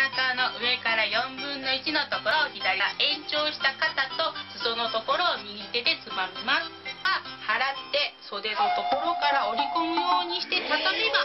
中の上から4分の1のところを左が延長した肩と裾のところを右手でつまみます。払って袖のところから折り込むようにして畳めば